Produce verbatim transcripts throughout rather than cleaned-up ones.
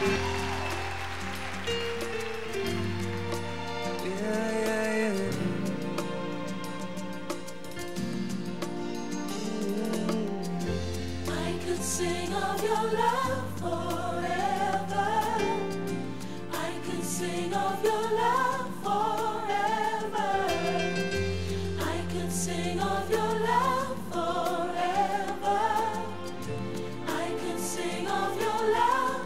Sing of your love forever. I could sing of your love forever. I could sing of your love forever. I could sing of your love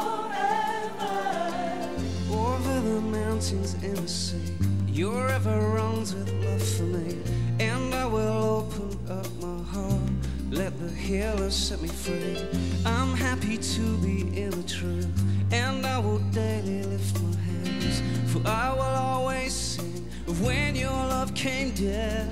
forever. Over the mountains and the sea, your river runs with love for me, and I will open up my heart. Let the healer set me free. I'm happy to be in the truth, and I will daily lift my hands, for I will always sing of when your love came down.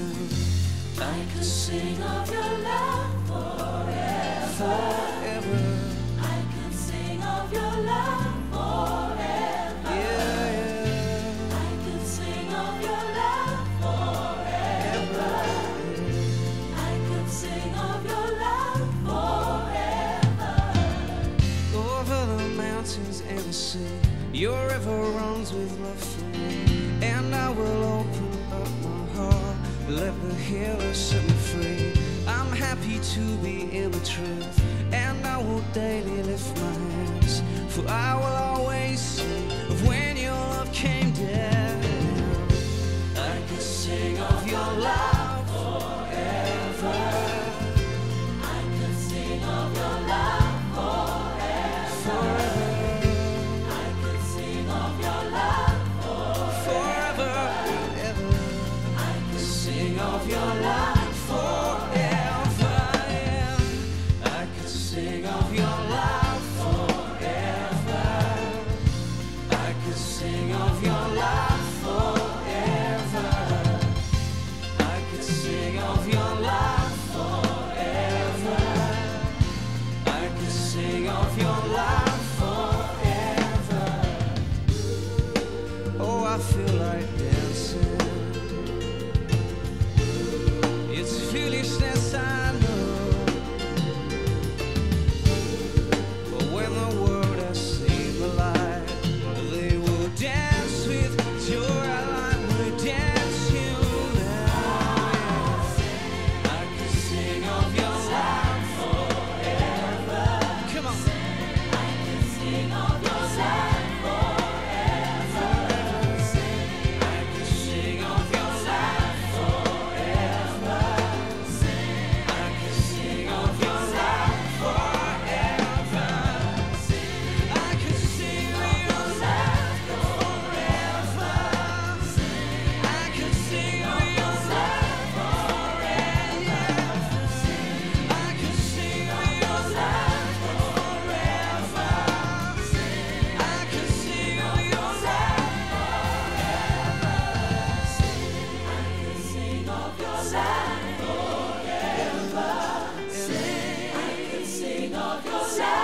I could sing of your love forever. Forever. I could sing of your love forever. Yeah, yeah. I could sing of your love forever. I could sing of your love forever. Over the mountains and the sea, your river runs with love for me, and I will open up my heart. Let the healer set me free. I'm happy to be in the truth, and I will daily lift my hands, for I will always sing of when your love came down. I could sing of your love forever. I could sing of your love forever. I could sing of your love Forever, ever. I could Sing of your love forever. Yeah. I could sing of your love forever. I could sing of your love forever. I could sing of your love forever. I could sing of your love forever. Oh, I feel like dancing. It's foolishness, I know, but when the world has seen the light, they will dance with joy. I will dance you now. I could sing of your love forever. Come on. I could sing of your love forever. I could sing of your love forever. I could sing of your love forever. I could sing of your love forever. I could sing of your love forever. I could sing of your love forever. I could sing of your love Sing of your love forever. I could sing of your love.